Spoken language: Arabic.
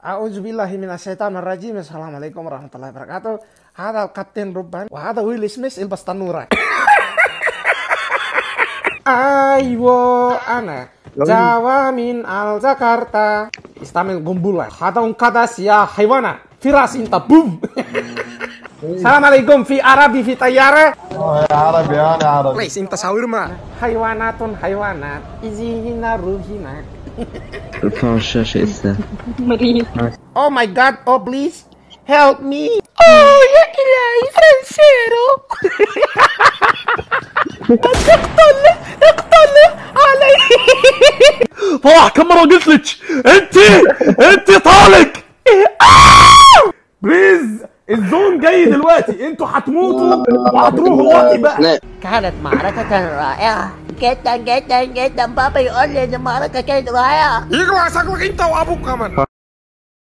A'udzubillahiminasyaitonirrajim. Assalamualaikum warahmatullahi wabarakatuh. Hada Kapten Ruban وهذا ويل سميث البسطنورة. أيوة أنا جاوا من الجاكرتا استعمل قنبلة هذا انقذ يا حيوانة فراس انت بوم. السلام عليكم في عربي في طيارة. يا عربي أنا عربي. ليس انت شاورما حيوانات إزيهنا روحنا. ارفعوا الشاشة إسا مريض. Oh my god, oh please help me. Oh يا إلهي فرنسيرو. اقتل علي. طلع كم مرة قلت لك انت طالق. بليز الزون جاي دلوقتي، انتوا هتموتوا وهتروحوا وقتي بقى. كانت معركة رائعة جدا جدا جدا. بابا يقول لي ان المعركة كانت رائعة. يقلع شكلك انت وابوك كمان.